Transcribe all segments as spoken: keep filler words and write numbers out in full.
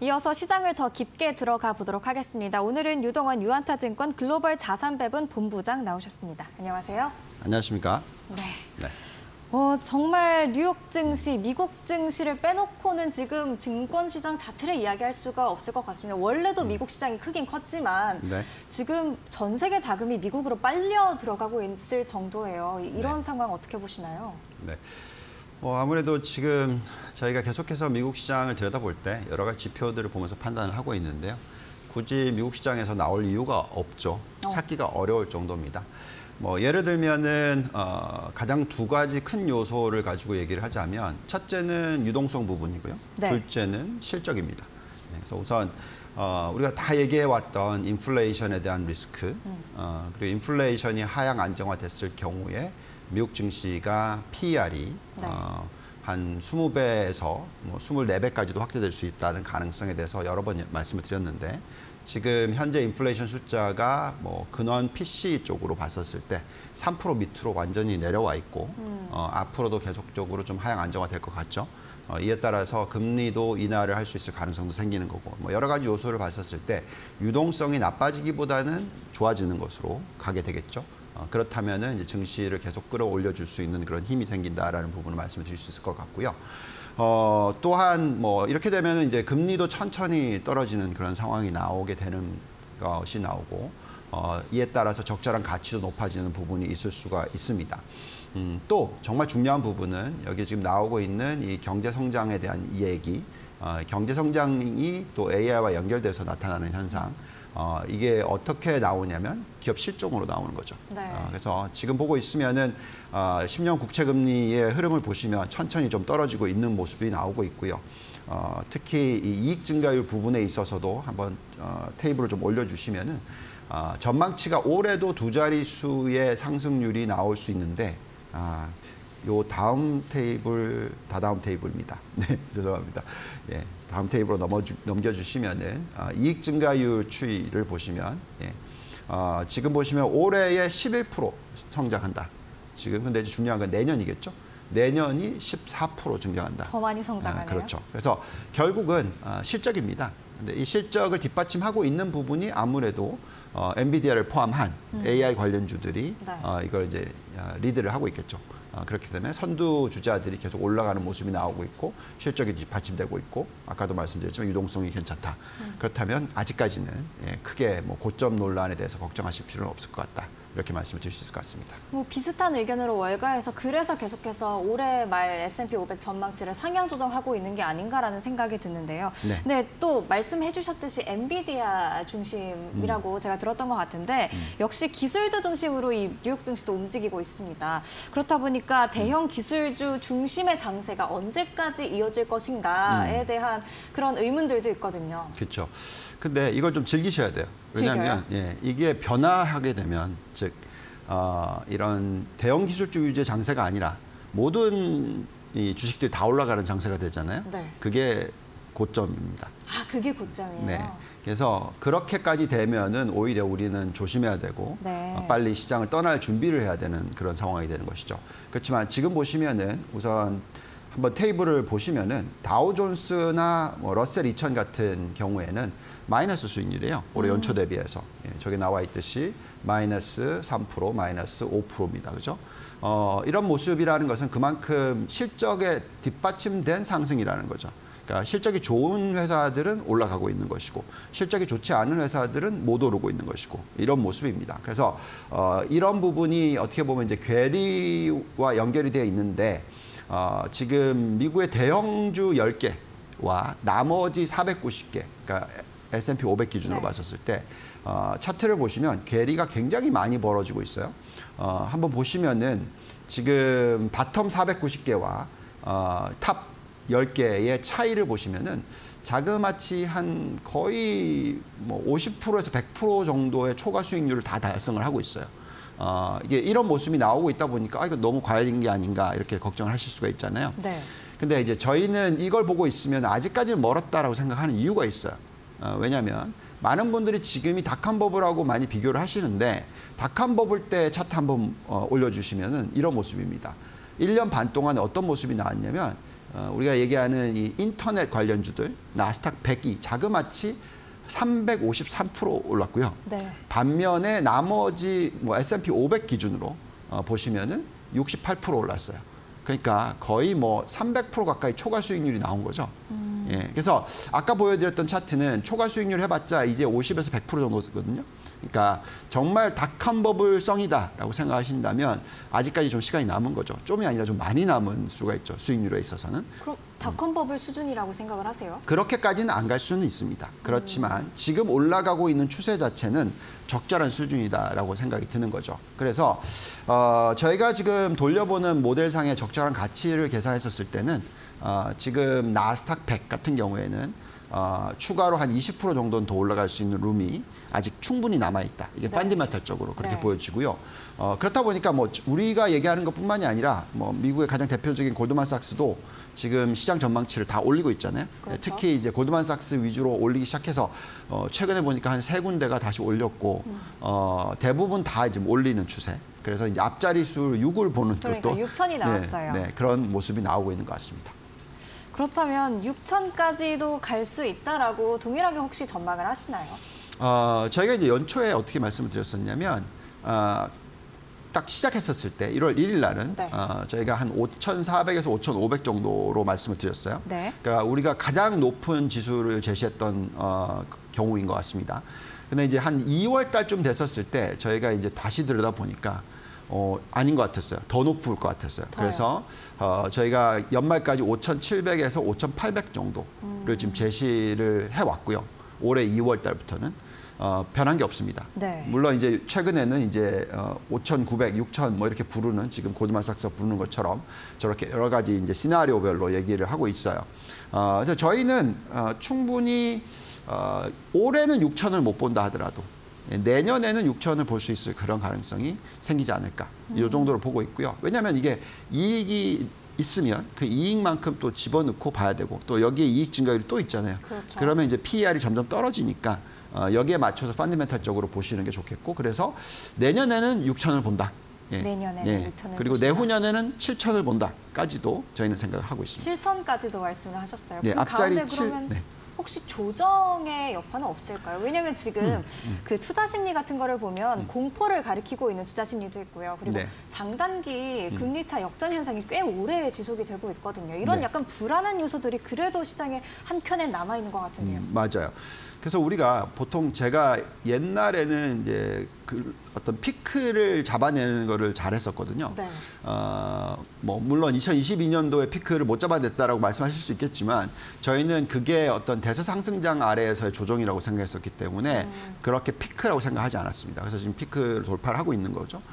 이어서 시장을 더 깊게 들어가 보도록 하겠습니다. 오늘은 유동환 유한타증권 글로벌 자산배분 본부장 나오셨습니다. 안녕하세요. 안녕하십니까? 네. 네. 어, 정말 뉴욕 증시, 미국 증시를 빼놓고는 지금 증권 시장 자체를 이야기할 수가 없을 것 같습니다. 원래도 미국 시장이 크긴 컸지만 네. 지금 전 세계 자금이 미국으로 빨려 들어가고 있을 정도예요. 이런 네. 상황 어떻게 보시나요? 네. 뭐 아무래도 지금 저희가 계속해서 미국 시장을 들여다볼 때 여러 가지 지표들을 보면서 판단을 하고 있는데요. 굳이 미국 시장에서 나올 이유가 없죠. 찾기가 어려울 정도입니다. 뭐 예를 들면은 어, 가장 두 가지 큰 요소를 가지고 얘기를 하자면 첫째는 유동성 부분이고요. 네. 둘째는 실적입니다. 네, 그래서 우선 어, 우리가 다 얘기해왔던 인플레이션에 대한 리스크, 음. 어, 그리고 인플레이션이 하향 안정화됐을 경우에 미국 증시가 피이알이 네. 어, 한 이십 배에서 뭐 이십사 배까지도 확대될 수 있다는 가능성에 대해서 여러 번 말씀을 드렸는데 지금 현재 인플레이션 숫자가 뭐 근원 피씨 쪽으로 봤었을 때 삼 퍼센트 밑으로 완전히 내려와 있고 음. 어, 앞으로도 계속적으로 좀 하향 안정화될 것 같죠. 어, 이에 따라서 금리도 인하를 할 수 있을 가능성도 생기는 거고 뭐 여러 가지 요소를 봤었을 때 유동성이 나빠지기보다는 좋아지는 것으로 가게 되겠죠. 어, 그렇다면은 이제 증시를 계속 끌어올려 줄 수 있는 그런 힘이 생긴다라는 부분을 말씀을 드릴 수 있을 것 같고요. 어, 또한 뭐 이렇게 되면은 이제 금리도 천천히 떨어지는 그런 상황이 나오게 되는 것이 나오고 어, 이에 따라서 적절한 가치도 높아지는 부분이 있을 수가 있습니다. 음, 또 정말 중요한 부분은 여기 지금 나오고 있는 이 경제 성장에 대한 이야기, 어, 경제 성장이 또 에이아이와 연결돼서 나타나는 현상. 어, 이게 어떻게 나오냐면 기업 실적으로 나오는 거죠. 네. 어, 그래서 지금 보고 있으면은 어, 십 년 국채 금리의 흐름을 보시면 천천히 좀 떨어지고 있는 모습이 나오고 있고요. 어, 특히 이 이익 증가율 부분에 있어서도 한번 어, 테이블을 좀 올려주시면은 어, 전망치가 올해도 두 자릿수의 상승률이 나올 수 있는데 아, 요 다음 테이블, 다다음 테이블입니다. 네, 죄송합니다. 예, 다음 테이블로 넘어주, 넘겨주시면은 어, 이익 증가율 추이를 보시면 예, 어, 지금 보시면 올해에 십일 퍼센트 성장한다. 지금 근데 중요한 건 내년이겠죠. 내년이 십사 퍼센트 증가한다. 더 많이 성장하네요. 아, 그렇죠. 그래서 결국은 어, 실적입니다. 근데 이 실적을 뒷받침하고 있는 부분이 아무래도 어, 엔비디아를 포함한 음. 에이아이 관련주들이 네. 어, 이걸 이제 어, 리드를 하고 있겠죠. 어, 그렇기 때문에 선두 주자들이 계속 올라가는 모습이 나오고 있고 실적이 뒷받침되고 있고 아까도 말씀드렸지만 유동성이 괜찮다. 음. 그렇다면 아직까지는 예, 크게 뭐 고점 논란에 대해서 걱정하실 필요는 없을 것 같다. 이렇게 말씀을 드릴 수 있을 것 같습니다. 뭐 비슷한 의견으로 월가에서 그래서 계속해서 올해 말 에스 앤 피 오백 전망치를 상향 조정하고 있는 게 아닌가라는 생각이 드는데요. 네. 근데 또 말씀해 주셨듯이 엔비디아 중심이라고 음. 제가 들었던 것 같은데 음. 역시 기술주 중심으로 이 뉴욕 증시도 움직이고 있습니다. 그렇다 보니까 대형 기술주 중심의 장세가 언제까지 이어질 것인가에 음. 대한 그런 의문들도 있거든요. 그렇죠. 근데 이걸 좀 즐기셔야 돼요. 왜냐하면 예, 이게 변화하게 되면 즉 어, 이런 대형 기술주 위주의 장세가 아니라 모든 이 주식들이 다 올라가는 장세가 되잖아요. 네. 그게 고점입니다. 아, 그게 고점이에요? 네. 그래서 그렇게까지 되면은 오히려 우리는 조심해야 되고 네. 어, 빨리 시장을 떠날 준비를 해야 되는 그런 상황이 되는 것이죠. 그렇지만 지금 보시면은 우선 한번 테이블을 보시면은 다우존스나 뭐 러셀 이천 같은 경우에는 마이너스 수익률이에요. 올해 음. 연초 대비해서. 예, 저기 나와 있듯이 마이너스 삼 퍼센트, 마이너스 오 퍼센트입니다. 그죠? 어, 이런 모습이라는 것은 그만큼 실적에 뒷받침된 상승이라는 거죠. 그러니까 실적이 좋은 회사들은 올라가고 있는 것이고 실적이 좋지 않은 회사들은 못 오르고 있는 것이고 이런 모습입니다. 그래서 어, 이런 부분이 어떻게 보면 이제 괴리와 연결이 되어 있는데 어, 지금 미국의 대형주 열 개와 나머지 사백구십 개, 그러니까 에스 앤 피 오백 기준으로 네. 봤었을 때 어, 차트를 보시면 괴리가 굉장히 많이 벌어지고 있어요. 어, 한번 보시면은 지금 바텀 사백구십 개와 어, 탑 열 개의 차이를 보시면은 자그마치 한 거의 뭐 오십 퍼센트에서 백 퍼센트 정도의 초과 수익률을 다 달성을 하고 있어요. 어, 이게 이런 모습이 나오고 있다 보니까 아, 이거 너무 과열인 게 아닌가 이렇게 걱정을 하실 수가 있잖아요. 네. 근데 이제 저희는 이걸 보고 있으면 아직까지는 멀었다라고 생각하는 이유가 있어요. 어, 왜냐하면 많은 분들이 지금이 닷컴 버블하고 많이 비교를 하시는데 닷컴 버블 때 차트 한번 어, 올려주시면은 이런 모습입니다. 일 년 반 동안에 어떤 모습이 나왔냐면 어, 우리가 얘기하는 이 인터넷 관련주들 나스닥 백이 자그마치 삼백오십삼 퍼센트 올랐고요. 네. 반면에 나머지 뭐 에스 앤 피 오백 기준으로 어, 보시면은 육십팔 퍼센트 올랐어요. 그러니까 거의 뭐 삼백 퍼센트 가까이 초과 수익률이 나온 거죠. 음. 예, 그래서 아까 보여드렸던 차트는 초과 수익률 해봤자 이제 오십에서 백 퍼센트 정도거든요. 그러니까 정말 닷컴 버블성이다라고 생각하신다면 아직까지 좀 시간이 남은 거죠. 좀이 아니라 좀 많이 남은 수가 있죠. 수익률에 있어서는. 그럼 닷컴 버블 음. 수준이라고 생각을 하세요? 그렇게까지는 안 갈 수는 있습니다. 그렇지만 음. 지금 올라가고 있는 추세 자체는 적절한 수준이다라고 생각이 드는 거죠. 그래서 어, 저희가 지금 돌려보는 모델상의 적절한 가치를 계산했었을 때는 어, 지금 나스닥 백 같은 경우에는 어, 추가로 한 이십 퍼센트 정도는 더 올라갈 수 있는 룸이 아직 충분히 남아있다. 이게 네. 펀더멘털적으로 그렇게 네. 보여지고요. 어, 그렇다 보니까 뭐 우리가 얘기하는 것뿐만이 아니라 뭐 미국의 가장 대표적인 골드만삭스도 지금 시장 전망치를 다 올리고 있잖아요. 그렇죠. 특히 이제 골드만삭스 위주로 올리기 시작해서 어, 최근에 보니까 한 세 군데가 다시 올렸고 음. 어, 대부분 다 지금 올리는 추세. 그래서 이제 앞자리 수 육을 보는 그러니까 것도 육천이 나왔어요. 네, 네, 그런 모습이 나오고 있는 것 같습니다. 그렇다면 육천까지도 갈 수 있다라고 동일하게 혹시 전망을 하시나요? 어, 저희가 이제 연초에 어떻게 말씀을 드렸었냐면 어, 딱 시작했었을 때 일월 일일 날은 네. 어, 저희가 한 오천사백에서 오천오백 정도로 말씀을 드렸어요. 네. 그러니까 우리가 가장 높은 지수를 제시했던 어, 경우인 것 같습니다. 근데 이제 한 이월 달쯤 됐었을 때 저희가 이제 다시 들여다 보니까 어, 아닌 것 같았어요. 더 높을 것 같았어요. 더요. 그래서 어, 저희가 연말까지 오천칠백에서 오천팔백 정도를 음. 지금 제시를 해왔고요. 올해 이월 달부터는. 어, 변한 게 없습니다. 네. 물론 이제 최근에는 이제 어, 오천구백, 육천 뭐 이렇게 부르는 지금 고드만삭스가 부르는 것처럼 저렇게 여러 가지 이제 시나리오별로 얘기를 하고 있어요. 어, 그래서 저희는 어, 충분히 어, 올해는 육천을 못 본다 하더라도 내년에는 육천을 볼 수 있을 그런 가능성이 생기지 않을까. 음. 이 정도로 보고 있고요. 왜냐하면 이게 이익이 있으면 그 이익만큼 또 집어넣고 봐야 되고 또 여기에 이익 증가율이 또 있잖아요. 그렇죠. 그러면 이제 피 이 알이 점점 떨어지니까 어, 여기에 맞춰서 펀더멘털적으로 보시는 게 좋겠고 그래서 내년에는 육천을 본다. 예. 내년에는 예. 육천을 그리고 보시다. 내후년에는 칠천을 본다까지도 저희는 생각을 하고 있습니다. 칠천까지도 말씀을 하셨어요. 네, 그럼 앞자리 가운데 그러면 칠, 네. 혹시 조정의 여파는 없을까요? 왜냐하면 지금 음, 음. 그 투자 심리 같은 거를 보면 음. 공포를 가리키고 있는 투자 심리도 있고요. 그리고 네. 장단기 음. 금리차 역전 현상이 꽤 오래 지속이 되고 있거든요. 이런 네. 약간 불안한 요소들이 그래도 시장에 한켠에 남아 있는 것 같은데요. 음, 맞아요. 그래서 우리가 보통 제가 옛날에는 이제 그 어떤 피크를 잡아내는 거를 잘했었거든요. 네. 어, 뭐 물론 이천이십이 년도에 피크를 못 잡아냈다라고 말씀하실 수 있겠지만 저희는 그게 어떤 대세 상승장 아래에서의 조정이라고 생각했었기 때문에 음. 그렇게 피크라고 생각하지 않았습니다. 그래서 지금 피크를 돌파를 하고 있는 거죠.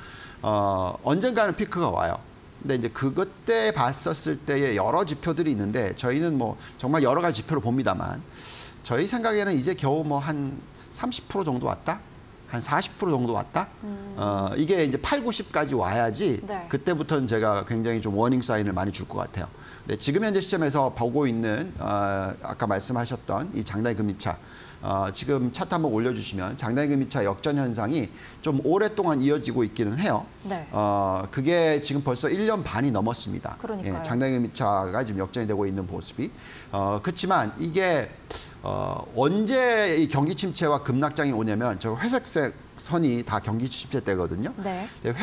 어, 언젠가는 피크가 와요. 근데 이제 그것 때 봤었을 때의 여러 지표들이 있는데 저희는 뭐 정말 여러 가지 지표를 봅니다만 저희 생각에는 이제 겨우 뭐 한 삼십 퍼센트 정도 왔다? 한 사십 퍼센트 정도 왔다? 음. 어, 이게 이제 팔, 구십까지 와야지 네. 그때부터는 제가 굉장히 좀 워닝 사인을 많이 줄 것 같아요. 근데 지금 현재 시점에서 보고 있는 어, 아까 말씀하셨던 이 장단기 금리차 어, 지금 차트 한번 올려주시면 장단기 금리차 역전 현상이 좀 오랫동안 이어지고 있기는 해요. 네. 어, 그게 지금 벌써 일 년 반이 넘었습니다. 그러니까요. 예, 장단기 금리차가 지금 역전이 되고 있는 모습이. 어, 그렇지만 이게 어, 언제 이 경기 침체와 급락장이 오냐면 저 회색색 선이 다 경기 침체 때거든요. 네.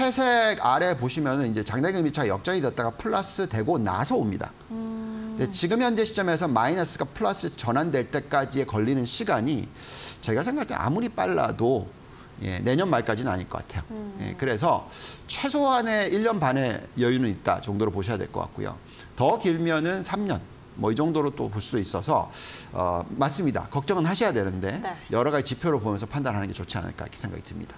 회색 아래 보시면은 이제 장단기 금리차가 역전이 됐다가 플러스 되고 나서 옵니다. 음. 근데 지금 현재 시점에서 마이너스가 플러스 전환될 때까지에 걸리는 시간이 제가 생각할 때 아무리 빨라도 예, 내년 말까지는 아닐 것 같아요. 음. 예, 그래서 최소한의 일 년 반의 여유는 있다 정도로 보셔야 될 것 같고요. 더 길면은 삼 년. 뭐 이 정도로 또 볼 수도 있어서 어, 맞습니다. 걱정은 하셔야 되는데 네. 여러 가지 지표를 보면서 판단하는 게 좋지 않을까 이렇게 생각이 듭니다.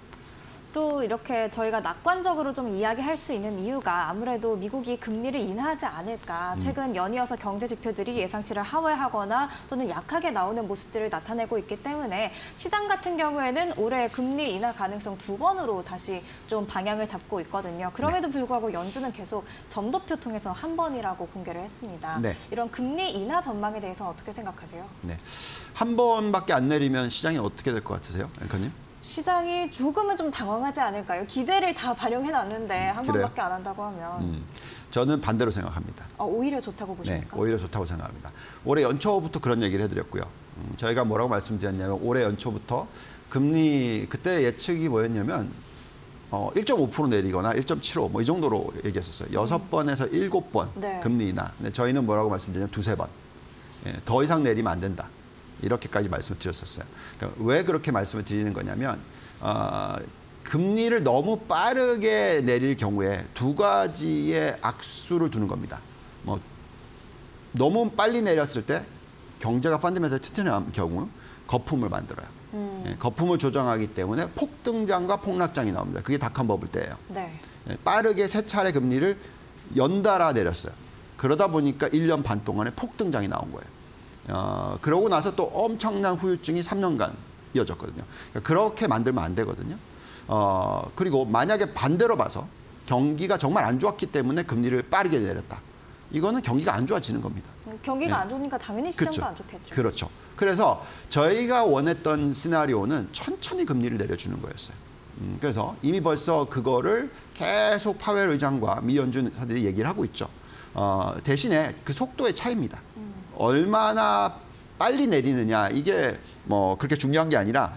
또 이렇게 저희가 낙관적으로 좀 이야기할 수 있는 이유가 아무래도 미국이 금리를 인하하지 않을까. 최근 연이어서 경제 지표들이 예상치를 하회하거나 또는 약하게 나오는 모습들을 나타내고 있기 때문에 시장 같은 경우에는 올해 금리 인하 가능성 두 번으로 다시 좀 방향을 잡고 있거든요. 그럼에도 불구하고 연준은 계속 점도표 통해서 한 번이라고 공개를 했습니다. 네. 이런 금리 인하 전망에 대해서 어떻게 생각하세요? 네. 한 번밖에 안 내리면 시장이 어떻게 될 것 같으세요, 앵커님? 시장이 조금은 좀 당황하지 않을까요? 기대를 다 반영해놨는데 한 그래요? 번밖에 안 한다고 하면. 음. 저는 반대로 생각합니다. 어, 오히려 좋다고 보십니까? 네, 오히려 좋다고 생각합니다. 올해 연초부터 그런 얘기를 해드렸고요. 음, 저희가 뭐라고 말씀드렸냐면 올해 연초부터 금리 그때 예측이 뭐였냐면 어, 일 점 오 퍼센트 내리거나 일 점 칠오 뭐 이 정도로 얘기했었어요. 여섯 번에서 일곱 번 네. 금리 인하. 근데 저희는 뭐라고 말씀드렸냐면 두세 번. 예, 더 이상 내리면 안 된다. 이렇게까지 말씀을 드렸었어요. 그러니까 왜 그렇게 말씀을 드리는 거냐면 어, 금리를 너무 빠르게 내릴 경우에 두 가지의 악수를 두는 겁니다. 뭐 너무 빨리 내렸을 때 경제가 펀더멘털 튼튼한 경우 거품을 만들어요. 음. 예, 거품을 조정하기 때문에 폭등장과 폭락장이 나옵니다. 그게 닷컴 버블 때예요. 네. 예, 빠르게 세 차례 금리를 연달아 내렸어요. 그러다 보니까 일 년 반 동안에 폭등장이 나온 거예요. 어, 그러고 나서 또 엄청난 후유증이 삼 년간 이어졌거든요. 그러니까 그렇게 만들면 안 되거든요. 어, 그리고 만약에 반대로 봐서 경기가 정말 안 좋았기 때문에 금리를 빠르게 내렸다. 이거는 경기가 안 좋아지는 겁니다. 경기가 네. 안 좋으니까 당연히 시장도 그렇죠. 안 좋겠죠. 그렇죠. 그래서 저희가 원했던 시나리오는 천천히 금리를 내려주는 거였어요. 음, 그래서 이미 벌써 그거를 계속 파웰 의장과 미 연준사들이 얘기를 하고 있죠. 어, 대신에 그 속도의 차이입니다. 음. 얼마나 빨리 내리느냐 이게 뭐 그렇게 중요한 게 아니라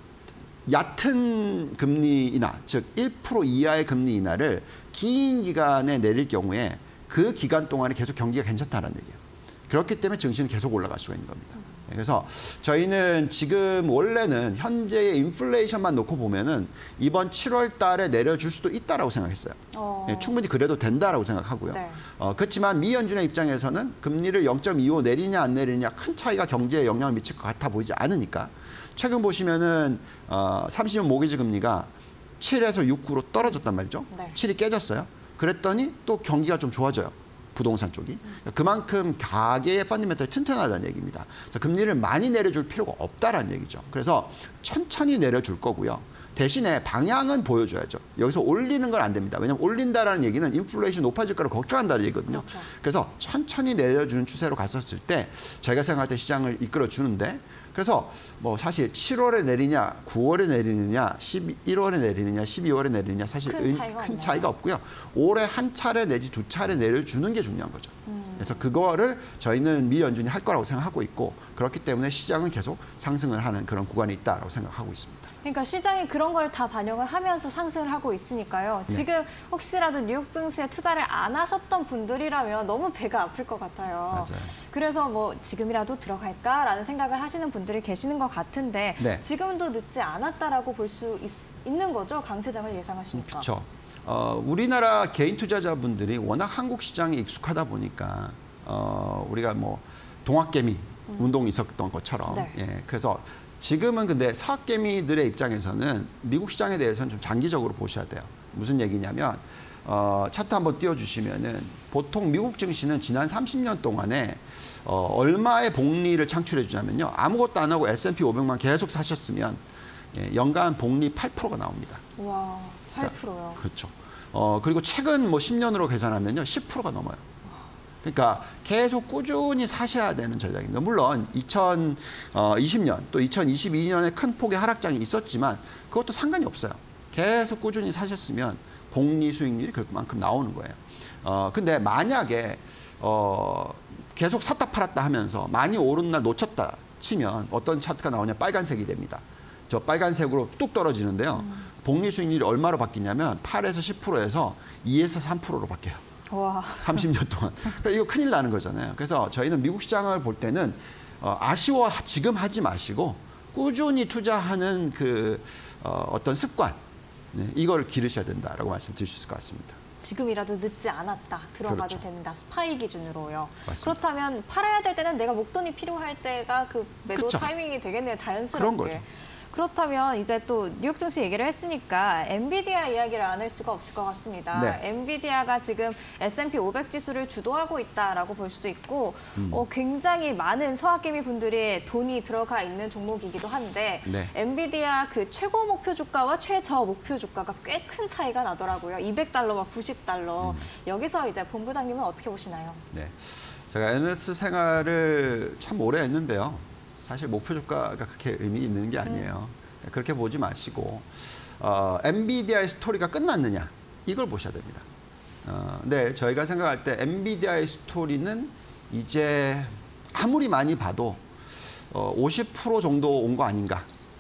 얕은 금리 인하, 즉 일 퍼센트 이하의 금리 인하를 긴 기간에 내릴 경우에 그 기간 동안에 계속 경기가 괜찮다는 얘기예요. 그렇기 때문에 증시는 계속 올라갈 수가 있는 겁니다. 그래서 저희는 지금 원래는 현재의 인플레이션만 놓고 보면은 이번 칠월 달에 내려줄 수도 있다라고 생각했어요. 어. 예, 충분히 그래도 된다라고 생각하고요. 네. 어, 그렇지만 미 연준의 입장에서는 금리를 영 점 이오 내리냐 안 내리냐 큰 차이가 경제에 영향을 미칠 것 같아 보이지 않으니까 최근 보시면은 어, 삼십 년 모기지 금리가 칠에서 육, 구로 떨어졌단 말이죠. 네. 칠이 깨졌어요. 그랬더니 또 경기가 좀 좋아져요. 부동산 쪽이. 그만큼 가계의 펀더멘털이 튼튼하다는 얘기입니다. 자, 금리를 많이 내려줄 필요가 없다라는 얘기죠. 그래서 천천히 내려줄 거고요. 대신에 방향은 보여줘야죠. 여기서 올리는 건 안 됩니다. 왜냐하면 올린다라는 얘기는 인플레이션 높아질 거를 걱정한다는 얘기거든요. 그렇죠. 그래서 천천히 내려주는 추세로 갔었을 때 저희가 생각할 때 시장을 이끌어주는데 그래서 뭐 사실 칠월에 내리냐, 구월에 내리느냐, 십일월에 내리느냐, 십이월에 내리느냐 사실 큰 차이가, 큰 차이가 없고요. 올해 한 차례 내지 두 차례 내려주는 게 중요한 거죠. 음. 그래서 그거를 저희는 미 연준이 할 거라고 생각하고 있고 그렇기 때문에 시장은 계속 상승을 하는 그런 구간이 있다라고 생각하고 있습니다. 그러니까 시장이 그런 걸 다 반영을 하면서 상승을 하고 있으니까요. 네. 지금 혹시라도 뉴욕 증시에 투자를 안 하셨던 분들이라면 너무 배가 아플 것 같아요. 맞아요. 그래서 뭐 지금이라도 들어갈까라는 생각을 하시는 분들이 계시는 것 같은데 네. 지금도 늦지 않았다라고 볼 수 있는 거죠? 강세장을 예상하시니까. 그렇죠. 어, 우리나라 개인 투자자분들이 워낙 한국 시장에 익숙하다 보니까 어, 우리가 뭐 동학개미 음. 운동이 있었던 것처럼 네. 예, 그래서 지금은 근데 서학개미들의 입장에서는 미국 시장에 대해서는 좀 장기적으로 보셔야 돼요. 무슨 얘기냐면 어, 차트 한번 띄워주시면은 보통 미국 증시는 지난 삼십 년 동안에 어, 얼마의 복리를 창출해 주냐면요. 아무것도 안 하고 에스 앤 피 오백만 계속 사셨으면 예, 연간 복리 팔 퍼센트가 나옵니다. 와, 팔 퍼센트요? 그렇죠. 어, 그리고 최근 뭐 십 년으로 계산하면요. 십 퍼센트가 넘어요. 그러니까 계속 꾸준히 사셔야 되는 전략입니다. 물론 이천이십 년 또 이천이십이 년에 큰 폭의 하락장이 있었지만 그것도 상관이 없어요. 계속 꾸준히 사셨으면 복리 수익률이 그만큼 나오는 거예요. 어, 근데 만약에 어, 계속 샀다 팔았다 하면서 많이 오른 날 놓쳤다 치면 어떤 차트가 나오냐 빨간색이 됩니다. 저 빨간색으로 뚝 떨어지는데요. 음. 복리 수익률이 얼마로 바뀌냐면 팔에서 십 퍼센트에서 이에서 삼 퍼센트로 바뀌어요. 와. 삼십 년 동안. 그러니까 이거 큰일 나는 거잖아요. 그래서 저희는 미국 시장을 볼 때는 어, 아쉬워 지금 하지 마시고 꾸준히 투자하는 그 어, 어떤 습관 네, 이걸 기르셔야 된다라고 말씀드릴 수 있을 것 같습니다. 지금이라도 늦지 않았다. 들어가도 그렇죠. 된다. 스파이 기준으로요. 맞습니다. 그렇다면 팔아야 될 때는 내가 목돈이 필요할 때가 그 매도 그렇죠. 타이밍이 되겠네요. 자연스럽게. 그런 거죠. 그렇다면 이제 또 뉴욕 증시 얘기를 했으니까 엔비디아 이야기를 안 할 수가 없을 것 같습니다. 네. 엔비디아가 지금 에스 앤 피 오백 지수를 주도하고 있다라고 볼 수 있고 음. 어, 굉장히 많은 서학개미 분들이 돈이 들어가 있는 종목이기도 한데 네. 엔비디아 그 최고 목표 주가와 최저 목표 주가가 꽤 큰 차이가 나더라고요. 이백 달러와 구십 달러. 음. 여기서 이제 본부장님은 어떻게 보시나요? 네, 제가 엔에스 생활을 참 오래 했는데요. 사실 목표 주가가 그렇게 의미 있는 게 아니에요. 음. 그렇게 보지 마시고 어, 엔비디아의 스토리가 끝났느냐 이걸 보셔야 됩니다. 어, 네, 저희가 생각할 때 엔비디아의 스토리는 이제 아무리 많이 봐도 어, 오십 퍼센트 정도 온 거 아닌가.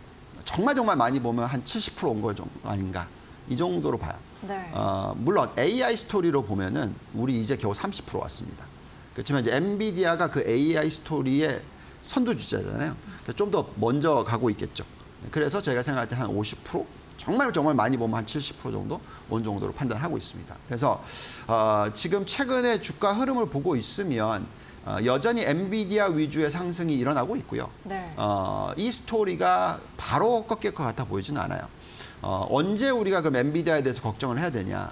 정말 정말 많이 보면 한 칠십 퍼센트 온 거 정도 아닌가. 이 정도로 봐요. 네. 어, 물론 에이아이 스토리로 보면은 우리 이제 겨우 삼십 퍼센트 왔습니다. 그렇지만 이제 엔비디아가 그 에이아이 스토리의 선두주자잖아요. 좀 더 먼저 가고 있겠죠. 그래서 저희가 생각할 때 한 오십 퍼센트 정말 정말 많이 보면 한 칠십 퍼센트 정도 온 정도로 판단하고 있습니다. 그래서 어, 지금 최근에 주가 흐름을 보고 있으면 어, 여전히 엔비디아 위주의 상승이 일어나고 있고요. 네. 어, 이 스토리가 바로 꺾일 것 같아 보이지는 않아요. 어, 언제 우리가 그럼 엔비디아에 대해서 걱정을 해야 되냐?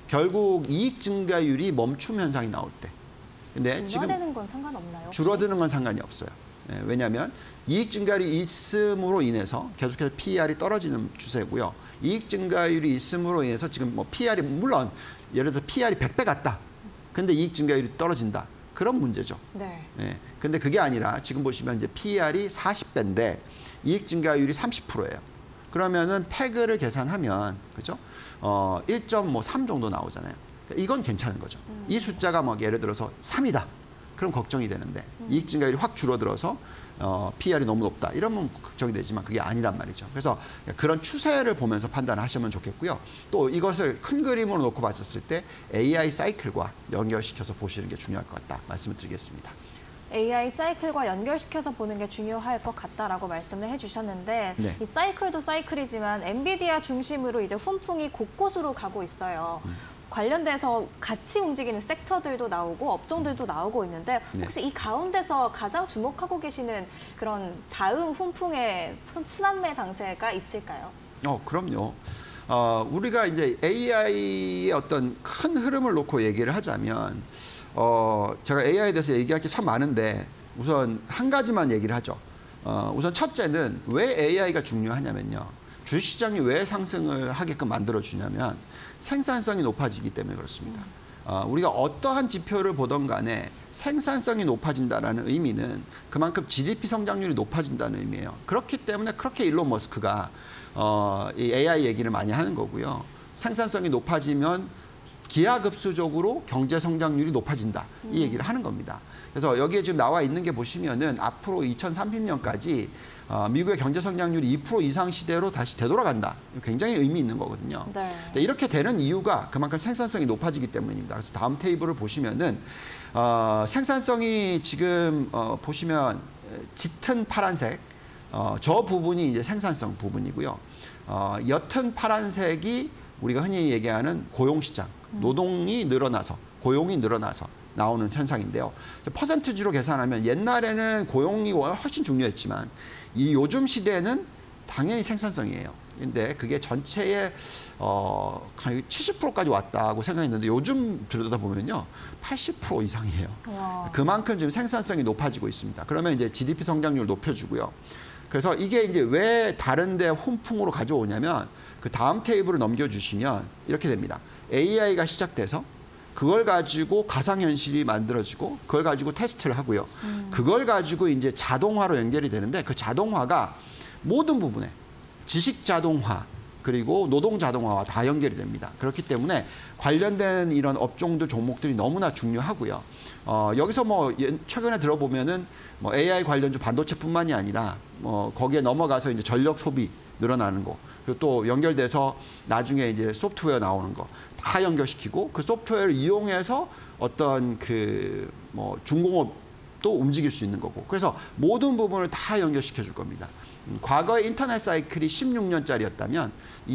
결국 이익 증가율이 멈춤 현상이 나올 때. 근데 줄어드는 건 상관없나요? 혹시? 줄어드는 건 상관이 없어요. 네, 왜냐하면 이익 증가율이 있음으로 인해서 계속해서 피이알이 떨어지는 추세고요. 이익 증가율이 있음으로 인해서 지금 뭐 피이알이 물론 예를 들어서 피이알이 백 배 같다. 근데 이익 증가율이 떨어진다. 그런 문제죠. 네. 네. 근데 그게 아니라 지금 보시면 이제 피이알이 사십 배인데 이익 증가율이 삼십 퍼센트예요. 그러면은 패그를 계산하면 그죠? 어, 일 점 삼 정도 나오잖아요. 이건 괜찮은 거죠. 음. 이 숫자가 막 예를 들어서 삼이다. 그럼 걱정이 되는데 음. 이익 증가율이 확 줄어들어서 어, 피이알이 너무 높다. 이러면 걱정이 되지만 그게 아니란 말이죠. 그래서 그런 추세를 보면서 판단하시면 좋겠고요. 또 이것을 큰 그림으로 놓고 봤었을 때 에이아이 사이클과 연결시켜서 보시는 게 중요할 것 같다. 말씀을 드리겠습니다. 에이아이 사이클과 연결시켜서 보는 게 중요할 것 같다라고 말씀을 해주셨는데 네. 이 사이클도 사이클이지만 엔비디아 중심으로 이제 훈풍이 곳곳으로 가고 있어요. 음. 관련돼서 같이 움직이는 섹터들도 나오고 업종들도 나오고 있는데 혹시 네. 이 가운데서 가장 주목하고 계시는 그런 다음 훈풍의 순환매 장세가 있을까요? 어, 그럼요. 어, 우리가 이제 에이아이의 어떤 큰 흐름을 놓고 얘기를 하자면 어, 제가 에이아이에 대해서 얘기할 게 참 많은데 우선 한 가지만 얘기를 하죠. 어, 우선 첫째는 왜 에이아이가 중요하냐면요. 주식시장이 왜 상승을 하게끔 만들어주냐면 생산성이 높아지기 때문에 그렇습니다. 어, 우리가 어떠한 지표를 보던 간에 생산성이 높아진다는 의미는 그만큼 지디피 성장률이 높아진다는 의미예요. 그렇기 때문에 그렇게 일론 머스크가 어, 이 에이아이 얘기를 많이 하는 거고요. 생산성이 높아지면 기하급수적으로 경제 성장률이 높아진다. 이 얘기를 하는 겁니다. 그래서 여기에 지금 나와 있는 게 보시면은 앞으로 이천삼십 년까지 어, 미국의 경제 성장률이 이 퍼센트 이상 시대로 다시 되돌아간다. 굉장히 의미 있는 거거든요. 네. 이렇게 되는 이유가 그만큼 생산성이 높아지기 때문입니다. 그래서 다음 테이블을 보시면은 어, 생산성이 지금 어, 보시면 짙은 파란색 어, 저 부분이 이제 생산성 부분이고요. 어, 옅은 파란색이 우리가 흔히 얘기하는 고용시장, 노동이 늘어나서 고용이 늘어나서 나오는 현상인데요. 퍼센트지로 계산하면 옛날에는 고용이 훨씬 중요했지만 이 요즘 시대에는 당연히 생산성이에요. 근데 그게 전체의 어, 칠십 퍼센트까지 왔다고 생각했는데 요즘 들여다보면요. 팔십 퍼센트 이상이에요. 와. 그만큼 지금 생산성이 높아지고 있습니다. 그러면 이제 지디피 성장률 높여주고요. 그래서 이게 이제 왜 다른데 훈풍으로 가져오냐면 그 다음 테이블을 넘겨주시면 이렇게 됩니다. 에이아이가 시작돼서 그걸 가지고 가상현실이 만들어지고 그걸 가지고 테스트를 하고요. 음. 그걸 가지고 이제 자동화로 연결이 되는데 그 자동화가 모든 부분에 지식 자동화 그리고 노동 자동화와 다 연결이 됩니다. 그렇기 때문에 관련된 이런 업종들 종목들이 너무나 중요하고요. 어, 여기서 뭐 최근에 들어보면은 뭐 에이아이 관련주 반도체뿐만이 아니라 뭐 거기에 넘어가서 이제 전력 소비 늘어나는 거 그리고 또 연결돼서 나중에 이제 소프트웨어 나오는 거 다 연결시키고 그 소프트웨어를 이용해서 어떤 그 뭐 중공업도 움직일 수 있는 거고 그래서 모든 부분을 다 연결시켜 줄 겁니다. 음, 과거의 인터넷 사이클이 십육 년짜리였다면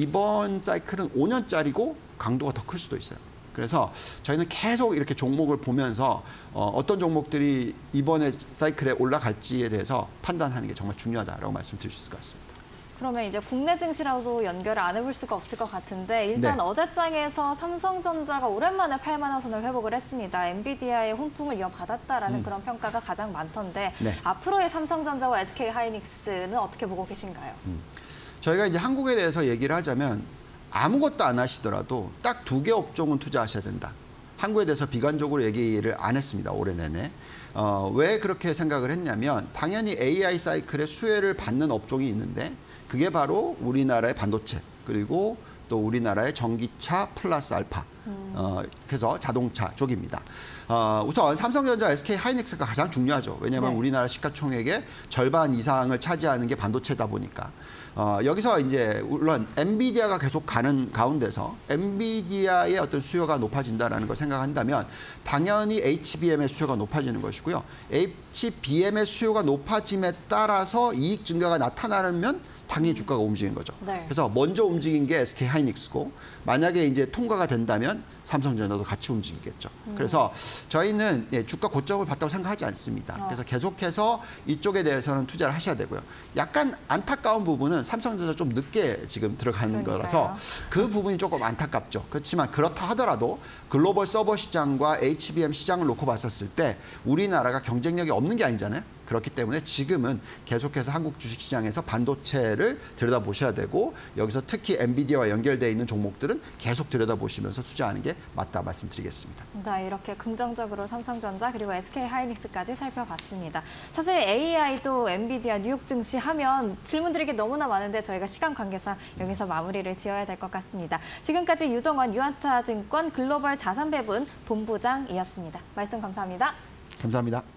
이번 사이클은 오 년짜리고 강도가 더 클 수도 있어요. 그래서 저희는 계속 이렇게 종목을 보면서 어, 어떤 종목들이 이번에 사이클에 올라갈지에 대해서 판단하는 게 정말 중요하다라고 말씀드릴 수 있을 것 같습니다. 그러면 이제 국내 증시라도 연결을 안 해볼 수가 없을 것 같은데 일단 네. 어제장에서 삼성전자가 오랜만에 팔만 원 선을 회복을 했습니다. 엔비디아의 훈풍을 이어받았다라는 음. 그런 평가가 가장 많던데 네. 앞으로의 삼성전자와 에스케이하이닉스는 어떻게 보고 계신가요? 음. 저희가 이제 한국에 대해서 얘기를 하자면 아무것도 안 하시더라도 딱 두 개 업종은 투자하셔야 된다. 한국에 대해서 비관적으로 얘기를 안 했습니다. 올해 내내. 어, 왜 그렇게 생각을 했냐면 당연히 에이아이 사이클의 수혜를 받는 업종이 있는데 그게 바로 우리나라의 반도체 그리고 또 우리나라의 전기차 플러스 알파 음. 어, 그래서 자동차 쪽입니다. 어, 우선 삼성전자, 에스케이 하이닉스가 가장 중요하죠. 왜냐하면 네. 우리나라 시가총액의 절반 이상을 차지하는 게 반도체다 보니까. 어, 여기서 이제 물론 엔비디아가 계속 가는 가운데서 엔비디아의 어떤 수요가 높아진다라는 걸 생각한다면 당연히 에이치비엠의 수요가 높아지는 것이고요. 에이치비엠의 수요가 높아짐에 따라서 이익 증가가 나타나면 당연히 주가가 움직인 거죠. 네. 그래서 먼저 움직인 게 에스케이 하이닉스고 만약에 이제 통과가 된다면 삼성전자도 같이 움직이겠죠. 음. 그래서 저희는 예, 주가 고점을 봤다고 생각하지 않습니다. 어. 그래서 계속해서 이쪽에 대해서는 투자를 하셔야 되고요. 약간 안타까운 부분은 삼성전자 좀 늦게 지금 들어가는 그러니까요. 거라서 그 부분이 조금 안타깝죠. 그렇지만 그렇다 하더라도 글로벌 서버 시장과 에이치비엠 시장을 놓고 봤었을 때 우리나라가 경쟁력이 없는 게 아니잖아요. 그렇기 때문에 지금은 계속해서 한국 주식시장에서 반도체를 들여다보셔야 되고 여기서 특히 엔비디아와 연결되어 있는 종목들은 계속 들여다보시면서 투자하는 게 맞다 말씀드리겠습니다. 네, 이렇게 긍정적으로 삼성전자 그리고 에스케이 하이닉스까지 살펴봤습니다. 사실 에이아이도 엔비디아 뉴욕 증시 하면 질문드리기 너무나 많은데 저희가 시간 관계상 여기서 마무리를 지어야 될 것 같습니다. 지금까지 유동원 유안타증권 글로벌 자산배분 본부장이었습니다. 말씀 감사합니다. 감사합니다.